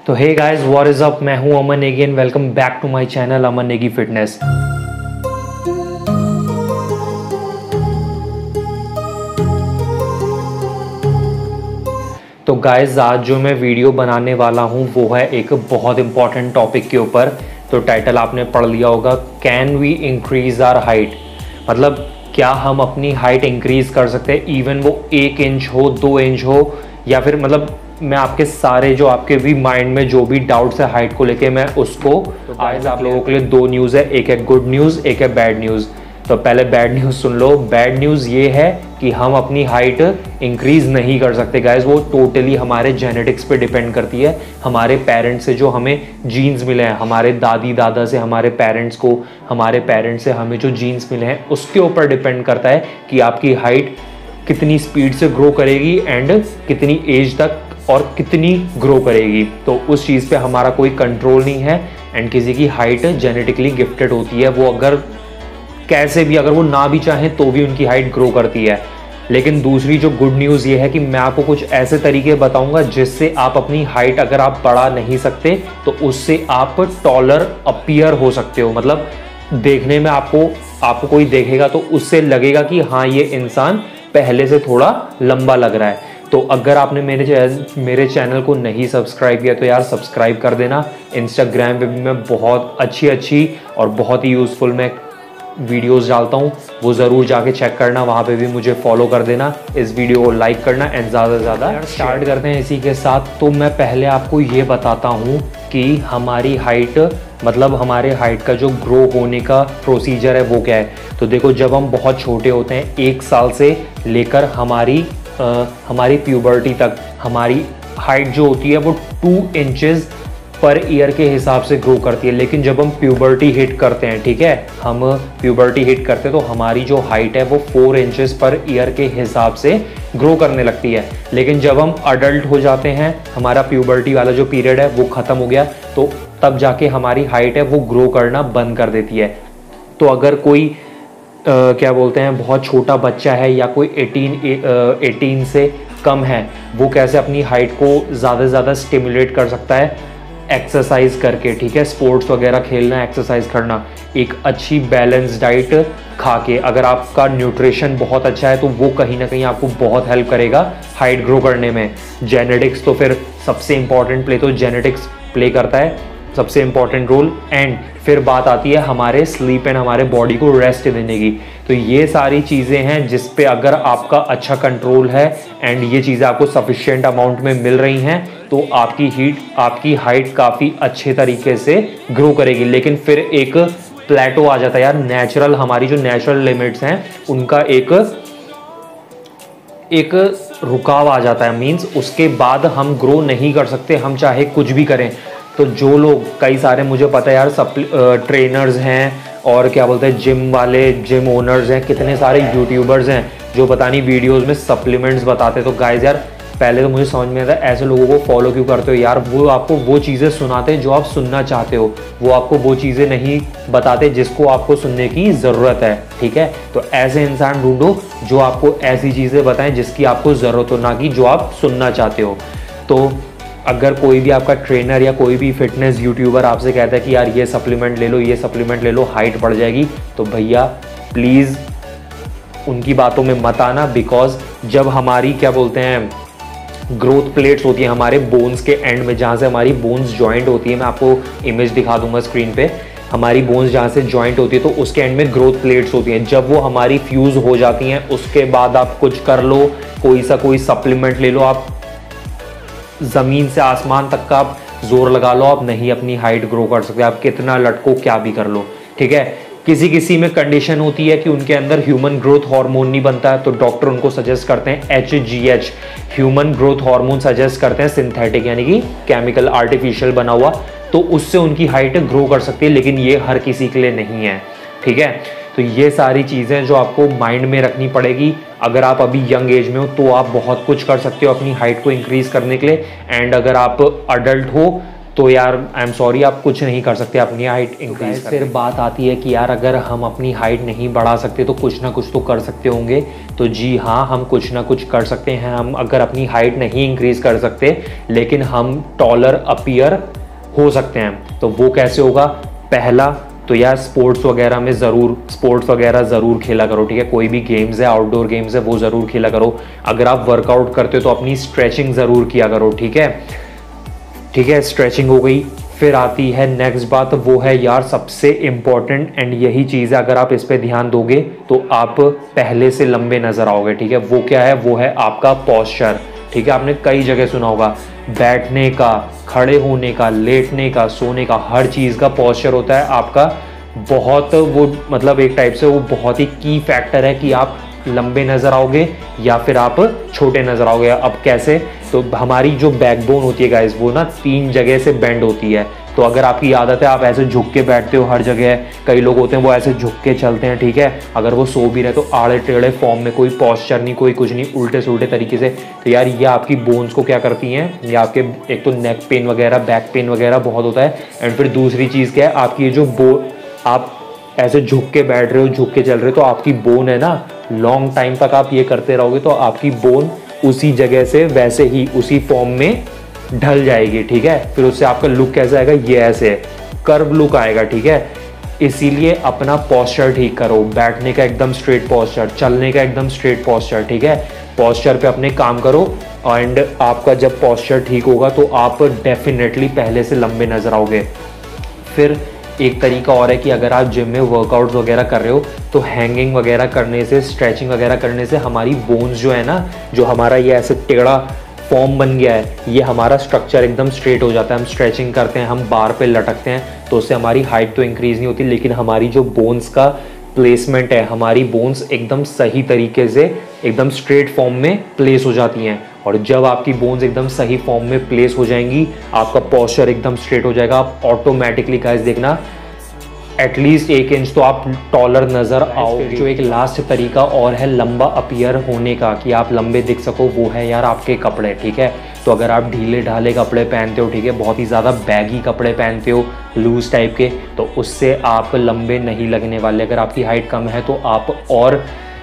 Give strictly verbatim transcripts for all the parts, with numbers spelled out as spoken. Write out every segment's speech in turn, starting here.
तो hey guys, what is up. मैं हूं Aman Negi and welcome back to my channel Aman Negi fitness. तो गाइस, आज जो मैं वीडियो बनाने वाला हूं वो है एक बहुत इंपॉर्टेंट टॉपिक के ऊपर। तो टाइटल आपने पढ़ लिया होगा, can we increase our height. मतलब क्या हम अपनी हाइट इंक्रीज कर सकते हैं, इवन वो एक इंच हो, दो इंच हो, या फिर मतलब मैं आपके सारे जो आपके भी माइंड में जो भी डाउट्स है हाइट को लेके मैं उसको तो आज आप लोगों के लिए दो न्यूज़ है, एक है गुड न्यूज़, एक है बैड न्यूज़। तो पहले बैड न्यूज़ सुन लो। बैड न्यूज़ ये है कि हम अपनी हाइट इंक्रीज़ नहीं कर सकते गाइज। वो टोटली हमारे जेनेटिक्स पे डिपेंड करती है, हमारे पेरेंट्स से जो हमें जीन्स मिले हैं, हमारे दादी दादा से हमारे पेरेंट्स को, हमारे पेरेंट्स से हमें जो जीन्स मिले हैं उसके ऊपर डिपेंड करता है कि आपकी हाइट कितनी स्पीड से ग्रो करेगी एंड कितनी एज तक और कितनी ग्रो करेगी। तो उस चीज़ पे हमारा कोई कंट्रोल नहीं है। एंड किसी की हाइट जेनेटिकली गिफ्टेड होती है, वो अगर कैसे भी अगर वो ना भी चाहें तो भी उनकी हाइट ग्रो करती है। लेकिन दूसरी जो गुड न्यूज़ ये है कि मैं आपको कुछ ऐसे तरीके बताऊंगा जिससे आप अपनी हाइट अगर आप बढ़ा नहीं सकते तो उससे आप टॉलर अपीयर हो सकते हो। मतलब देखने में आपको आपको कोई देखेगा तो उससे लगेगा कि हाँ, ये इंसान पहले से थोड़ा लंबा लग रहा है। तो अगर आपने मेरे मेरे चैनल को नहीं सब्सक्राइब किया तो यार सब्सक्राइब कर देना। इंस्टाग्राम पे भी मैं बहुत अच्छी अच्छी और बहुत ही यूज़फुल मैं वीडियोस डालता हूँ, वो ज़रूर जाके चेक करना, वहाँ पे भी मुझे फॉलो कर देना। इस वीडियो को लाइक करना एंड ज़्यादा से ज़्यादा स्टार्ट करते हैं इसी के साथ। तो मैं पहले आपको ये बताता हूँ कि हमारी हाइट मतलब हमारे हाइट का जो ग्रो होने का प्रोसीजर है वो क्या है। तो देखो, जब हम बहुत छोटे होते हैं, एक साल से लेकर हमारी आ, हमारी प्यूबर्टी तक हमारी हाइट जो होती है वो टू इंचेस पर ईयर के हिसाब से ग्रो करती है। लेकिन जब हम प्यूबर्टी हिट करते हैं, ठीक है, हम प्यूबर्टी हिट करते हैं तो हमारी जो हाइट है वो फोर इंचेस पर ईयर के हिसाब से ग्रो करने लगती है। लेकिन जब हम अडल्ट हो जाते हैं, हमारा प्यूबर्टी वाला जो पीरियड है वो ख़त्म हो गया, तो तब जाके हमारी हाइट है वो ग्रो करना बंद कर देती है। तो अगर कोई Uh, क्या बोलते हैं बहुत छोटा बच्चा है या कोई अठारह से कम है, वो कैसे अपनी हाइट को ज़्यादा से ज़्यादा स्टिमुलेट कर सकता है, एक्सरसाइज करके, ठीक है, स्पोर्ट्स वगैरह खेलना, एक्सरसाइज करना, एक अच्छी बैलेंस डाइट खा के। अगर आपका न्यूट्रिशन बहुत अच्छा है तो वो कहीं ना कहीं आपको बहुत हेल्प करेगा हाइट ग्रो करने में। जेनेटिक्स तो फिर सबसे इंपॉर्टेंट प्ले तो जेनेटिक्स प्ले करता है सबसे इंपॉर्टेंट रोल। एंड फिर बात आती है हमारे स्लीप एंड हमारे बॉडी को रेस्ट देने की। तो ये सारी चीज़ें हैं जिस पे अगर आपका अच्छा कंट्रोल है एंड ये चीज़ें आपको सफिशिएंट अमाउंट में मिल रही हैं तो आपकी हीट आपकी हाइट काफ़ी अच्छे तरीके से ग्रो करेगी। लेकिन फिर एक प्लेटो आ जाता है यार, नेचुरल हमारी जो नेचुरल लिमिट्स हैं उनका एक एक रुकाव आ जाता है। मीन्स उसके बाद हम ग्रो नहीं कर सकते, हम चाहे कुछ भी करें। तो जो लोग, कई सारे मुझे पता है यार, सब ट्रेनर्स हैं और क्या बोलते हैं जिम वाले, जिम ओनर्स हैं, कितने सारे यूट्यूबर्स हैं जो पता नहीं वीडियोस में सप्लीमेंट्स बताते। तो गाइस यार, पहले तो मुझे समझ में आता है ऐसे लोगों को फॉलो क्यों करते हो यार। वो आपको वो चीज़ें सुनाते हैं जो आप सुनना चाहते हो, वो आपको वो चीज़ें नहीं बताते जिसको आपको सुनने की ज़रूरत है, ठीक है। तो ऐसे इंसान ढूंढो जो आपको ऐसी चीज़ें बताएं जिसकी आपको ज़रूरत हो, ना कि जो आप सुनना चाहते हो। तो अगर कोई भी आपका ट्रेनर या कोई भी फिटनेस यूट्यूबर आपसे कहता है कि यार ये सप्लीमेंट ले लो, ये सप्लीमेंट ले लो, हाइट बढ़ जाएगी, तो भैया प्लीज़ उनकी बातों में मत आना। बिकॉज जब हमारी क्या बोलते हैं ग्रोथ प्लेट्स होती है हमारे बोन्स के एंड में, जहाँ से हमारी बोन्स जॉइंट होती है, मैं आपको इमेज दिखा दूंगा स्क्रीन पे, हमारी बोन्स जहाँ से जॉइंट होती है तो उसके एंड में ग्रोथ प्लेट्स होती हैं। जब वो हमारी फ्यूज़ हो जाती हैं उसके बाद आप कुछ कर लो, कोई सा कोई सप्लीमेंट ले लो, आप ज़मीन से आसमान तक का आप जोर लगा लो, आप नहीं अपनी हाइट ग्रो कर सकते। आप कितना लटको, क्या भी कर लो, ठीक है। किसी किसी में कंडीशन होती है कि उनके अंदर ह्यूमन ग्रोथ हार्मोन नहीं बनता है, तो डॉक्टर उनको सजेस्ट करते हैं H G H, human growth hormone suggest करते हैं सिंथेटिक, यानी कि केमिकल आर्टिफिशियल बना हुआ, तो उससे उनकी हाइट ग्रो कर सकती है। लेकिन ये हर किसी के लिए नहीं है, ठीक है। तो ये सारी चीज़ें जो आपको माइंड में रखनी पड़ेगी। अगर आप अभी यंग एज में हो तो आप बहुत कुछ कर सकते हो अपनी हाइट को इंक्रीज़ करने के लिए। एंड अगर आप अडल्ट हो तो यार आई एम सॉरी, आप कुछ नहीं कर सकते अपनी हाइट इंक्रीज। तो फिर बात आती है कि यार अगर हम अपनी हाइट नहीं बढ़ा सकते तो कुछ ना कुछ तो कर सकते होंगे। तो जी हाँ, हम कुछ ना कुछ कर सकते हैं। हम अगर अपनी हाइट नहीं इंक्रीज कर सकते लेकिन हम टॉलर अपीयर हो सकते हैं। तो वो कैसे होगा? पहला तो यार स्पोर्ट्स वगैरह में ज़रूर स्पोर्ट्स वगैरह ज़रूर खेला करो, ठीक है। कोई भी गेम्स है, आउटडोर गेम्स है, वो ज़रूर खेला करो। अगर आप वर्कआउट करते हो तो अपनी स्ट्रेचिंग ज़रूर किया करो, ठीक है। ठीक है, स्ट्रेचिंग हो गई। फिर आती है नेक्स्ट बात, वो है यार सबसे इम्पॉर्टेंट एंड यही चीज़ है, अगर आप इस पे ध्यान दोगे तो आप पहले से लंबे नज़र आओगे, ठीक है। वो क्या है? वो है आपका पॉस्चर, ठीक है। आपने कई जगह सुना होगा, बैठने का, खड़े होने का, लेटने का, सोने का, हर चीज़ का पॉस्चर होता है आपका बहुत, वो मतलब एक टाइप से वो बहुत ही की फैक्टर है कि आप लंबे नज़र आओगे या फिर आप छोटे नज़र आओगे। अब कैसे? तो हमारी जो बैकबोन होती है गाइस, वो ना तीन जगह से बेंड होती है। तो अगर आपकी आदत है आप ऐसे झुक के बैठते हो हर जगह, कई लोग होते हैं वो ऐसे झुक के चलते हैं, ठीक है। अगर वो सो भी रहे तो आड़े टेढ़े फॉर्म में, कोई पॉस्चर नहीं, कोई कुछ नहीं, उल्टे सुल्टे तरीके से, तो यार ये आपकी बोन्स को क्या करती हैं? ये आपके एक तो नेक पेन वगैरह, बैक पेन वगैरह बहुत होता है। एंड फिर दूसरी चीज़ क्या है, आपकी ये जो बो आप ऐसे झुक के बैठ रहे हो, झुक के चल रहे हो, तो आपकी बोन है ना, लॉन्ग टाइम तक आप ये करते रहोगे तो आपकी बोन उसी जगह से वैसे ही उसी फॉर्म में ढल जाएगी, ठीक है। फिर उससे आपका लुक कैसा आएगा? ये ऐसे कर्व लुक आएगा, ठीक है। इसीलिए अपना पॉस्चर ठीक करो, बैठने का एकदम स्ट्रेट पॉस्चर, चलने का एकदम स्ट्रेट पॉस्चर, ठीक है। पॉस्चर पे अपने काम करो एंड आपका जब पॉस्चर ठीक होगा तो आप डेफिनेटली पहले से लंबे नजर आओगे। फिर एक तरीका और है कि अगर आप जिम में वर्कआउट्स वगैरह कर रहे हो तो हैंगिंग वगैरह करने से, स्ट्रेचिंग वगैरह करने से हमारी बोन्स जो है ना, जो हमारा ये ऐसे टेढ़ा फॉर्म बन गया है, ये हमारा स्ट्रक्चर एकदम स्ट्रेट हो जाता है। हम स्ट्रेचिंग करते हैं, हम बार पे लटकते हैं, तो उससे हमारी हाइट तो इंक्रीज़ नहीं होती लेकिन हमारी जो बोन्स का प्लेसमेंट है, हमारी बोन्स एकदम सही तरीके से एकदम स्ट्रेट फॉर्म में प्लेस हो जाती हैं। और जब आपकी बोन्स एकदम सही फॉर्म में प्लेस हो जाएंगी, आपका पॉस्चर एकदम स्ट्रेट हो जाएगा, आप ऑटोमेटिकली गाइस देखना एटलीस्ट एक इंच तो आप टॉलर नज़र आओ। जो एक लास्ट तरीका और है लंबा अपीयर होने का, कि आप लंबे दिख सको, वो है यार आपके कपड़े, ठीक है। तो अगर आप ढीले ढाले कपड़े पहनते हो, ठीक है, बहुत ही ज़्यादा बैगी कपड़े पहनते हो, लूज टाइप के, तो उससे आप लंबे नहीं लगने वाले। अगर आपकी हाइट कम है तो आप और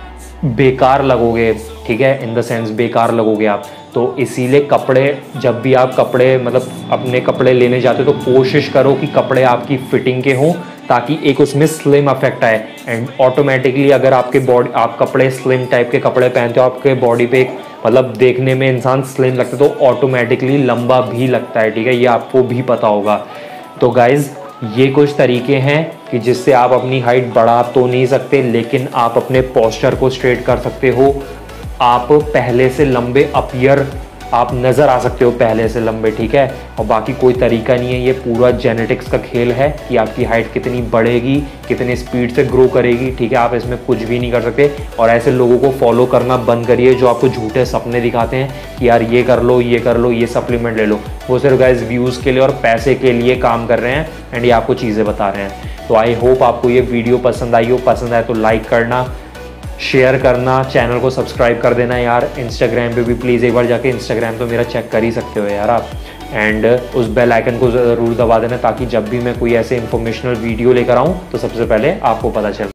बेकार लगोगे, ठीक है, इन द सेंस बेकार लगोगे आप। तो इसीलिए कपड़े, जब भी आप कपड़े मतलब अपने कपड़े लेने जाते हो तो कोशिश करो कि कपड़े आपकी फिटिंग के हों, ताकि एक उसमें स्लिम इफेक्ट आए। एंड ऑटोमेटिकली अगर आपके बॉडी, आप कपड़े स्लिम टाइप के कपड़े पहनते हो, आपके बॉडी पे एक मतलब देखने में इंसान स्लिम लगता है तो ऑटोमेटिकली लंबा भी लगता है, ठीक है, ये आपको भी पता होगा। तो गाइज ये कुछ तरीके हैं कि जिससे आप अपनी हाइट बढ़ा तो नहीं सकते लेकिन आप अपने पोस्चर को स्ट्रेट कर सकते हो। आप पहले से लंबे अपीयर आप नज़र आ सकते हो पहले से लंबे, ठीक है। और बाकी कोई तरीका नहीं है, ये पूरा जेनेटिक्स का खेल है कि आपकी हाइट कितनी बढ़ेगी, कितनी स्पीड से ग्रो करेगी, ठीक है। आप इसमें कुछ भी नहीं कर सकते। और ऐसे लोगों को फॉलो करना बंद करिए जो आपको झूठे सपने दिखाते हैं कि यार ये कर लो, ये कर लो, ये सप्लीमेंट ले लो। वो सिर्फ गाइस व्यूज़ के लिए और पैसे के लिए काम कर रहे हैं एंड ये आपको चीज़ें बता रहे हैं। तो आई होप आपको ये वीडियो पसंद आई हो। पसंद आए तो लाइक करना, शेयर करना, चैनल को सब्सक्राइब कर देना यार। इंस्टाग्राम पे भी प्लीज़ एक बार जाके, इंस्टाग्राम तो मेरा चेक कर ही सकते हो यार आप। एंड उस बेल आइकन को ज़रूर दबा देना ताकि जब भी मैं कोई ऐसे इंफॉर्मेशनल वीडियो लेकर आऊँ तो सबसे पहले आपको पता चले।